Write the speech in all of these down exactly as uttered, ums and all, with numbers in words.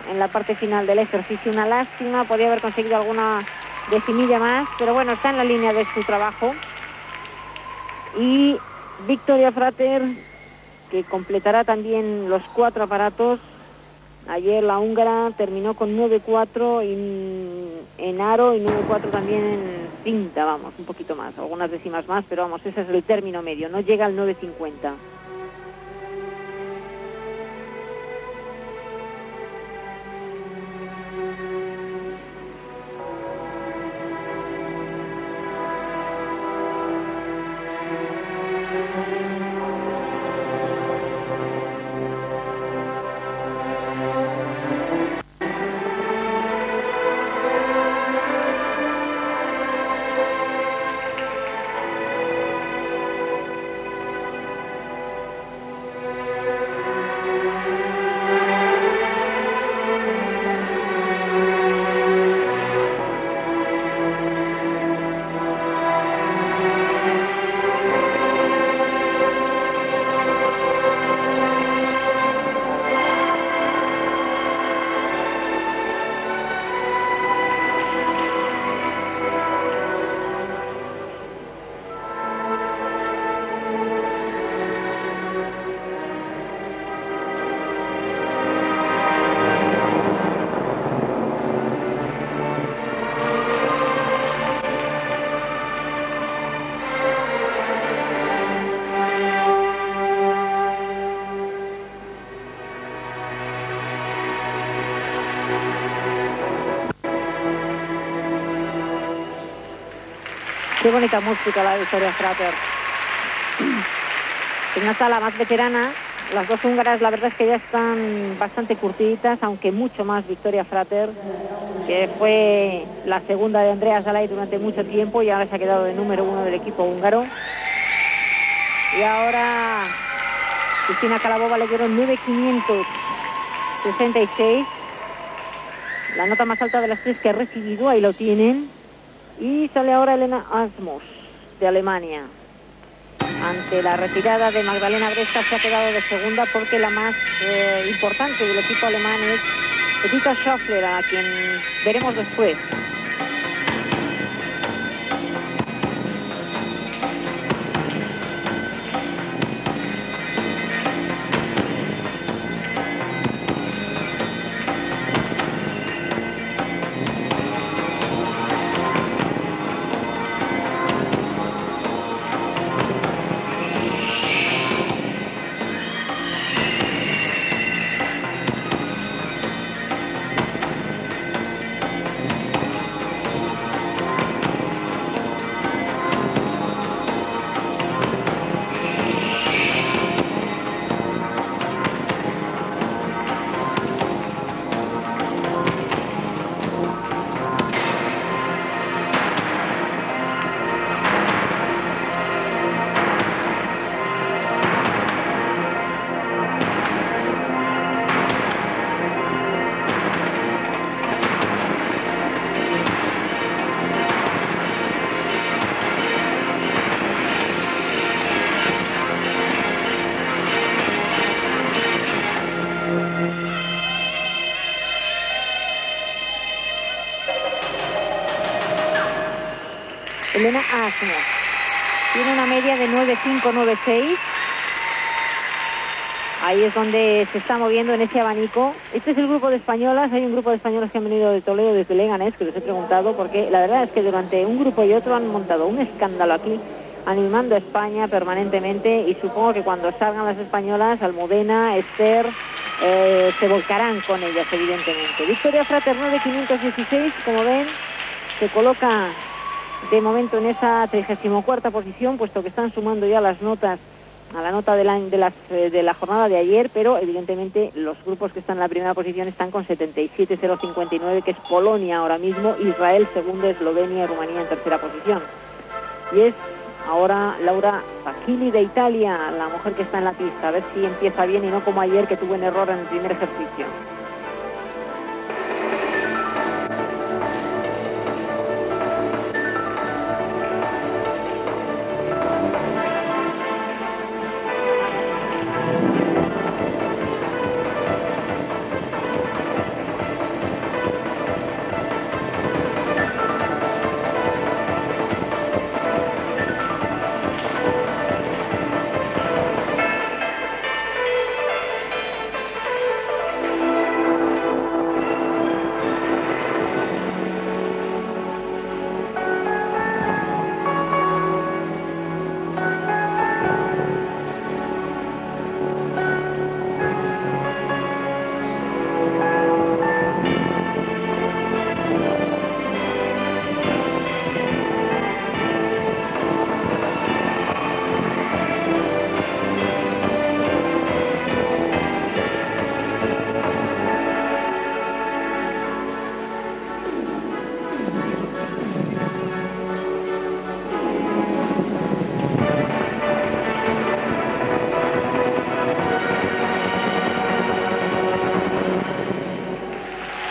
en la parte final del ejercicio. Una lástima, podía haber conseguido alguna decimilla más, pero bueno, está en la línea de su trabajo. Y Victoria Frater, que completará también los cuatro aparatos. Ayer la húngara terminó con nueve cuatro en, en aro y nueve cuatro también en cinta, vamos, un poquito más, algunas décimas más, pero vamos, ese es el término medio, no llega al nueve cincuenta. Qué bonita música la de Victoria Frater. En una sala más veterana, las dos húngaras la verdad es que ya están bastante curtiditas, aunque mucho más Victoria Frater, que fue la segunda de Andrea Szalai durante mucho tiempo y ahora se ha quedado de número uno del equipo húngaro. Y ahora Cristina Kalabova le dieron nueve quinientos sesenta y seis, la nota más alta de las tres que ha recibido, ahí lo tienen. Y sale ahora Elena Asmus, de Alemania. Ante la retirada de Magdalena Gresta se ha quedado de segunda, porque la más eh, importante del equipo alemán es Edita Schauffler, a quien veremos después. Elena Asmus tiene una media de nueve cinco, nueve seis. Ahí es donde se está moviendo en ese abanico. Este es el grupo de españolas. Hay un grupo de españolas que han venido de Toledo, desde Leganés, que les he preguntado, porque la verdad es que durante un grupo y otro han montado un escándalo aquí, animando a España permanentemente, y supongo que cuando salgan las españolas, Almudena, Esther, eh, se volcarán con ellas, evidentemente. Victoria Frater nueve quinientos dieciséis, como ven, se coloca de momento en esa trigésima cuarta posición, puesto que están sumando ya las notas a la nota de la, de, las, de la jornada de ayer, pero evidentemente los grupos que están en la primera posición están con setenta y siete cero cincuenta y nueve, que es Polonia ahora mismo, Israel segundo, Eslovenia y Rumanía en tercera posición. Y es ahora Laura Pachini de Italia, la mujer que está en la pista, a ver si empieza bien y no como ayer, que tuvo un error en el primer ejercicio.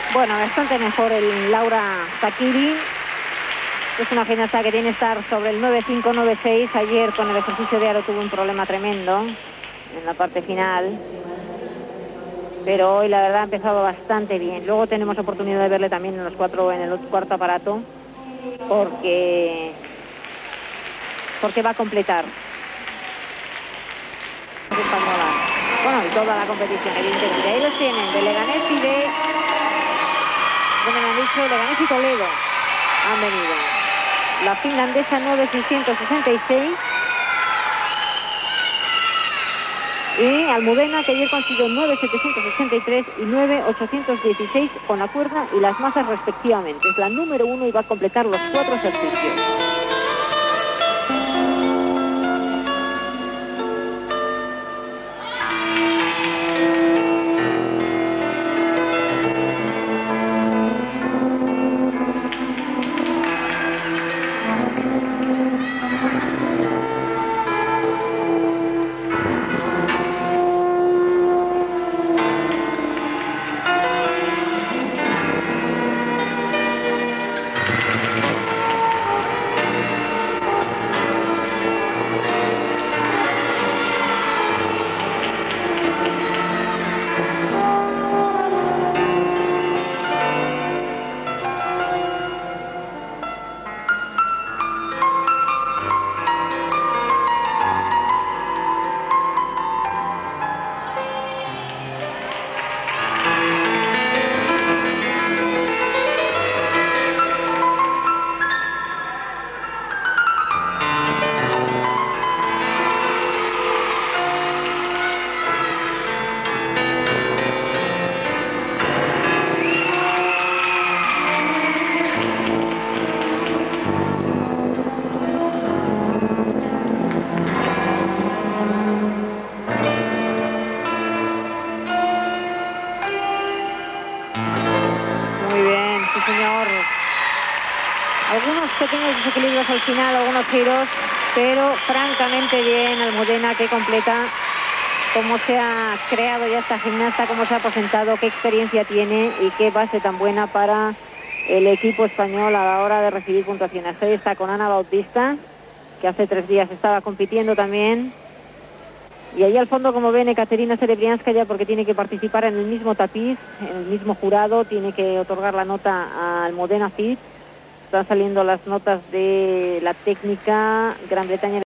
Bueno, bastante mejor el Laura Zakiri. Es una gimnasta que tiene que estar sobre el nueve cinco, nueve seis. Ayer con el ejercicio de aro tuvo un problema tremendo en la parte final. Pero hoy la verdad ha empezado bastante bien. Luego tenemos oportunidad de verle también en los cuatro, en el cuarto aparato. Porque, porque va a completar. Española. Bueno, y toda la competición, evidentemente. Ahí los tienen, de Leganés y de... Bueno, me han dicho Leganés y Toledo. Han venido. La finlandesa nueve seiscientos sesenta y seis. Y Almudena, que ayer consiguió nueve setecientos ochenta y tres y nueve ochocientos dieciséis con la cuerda y las masas respectivamente. Es la número uno y va a completar los cuatro ejercicios. Algunos pequeños desequilibrios al final, algunos giros, pero francamente bien Almudena, que completa cómo se ha creado ya esta gimnasta, cómo se ha presentado, qué experiencia tiene y qué base tan buena para el equipo español a la hora de recibir puntuaciones. Ahí está con Ana Bautista, que hace tres días estaba compitiendo también. Y allí al fondo, como ven, Ekaterina Serebrianskaya, porque tiene que participar en el mismo tapiz, en el mismo jurado, tiene que otorgar la nota a Almudena Fit. Están saliendo las notas de la técnica Gran Bretaña.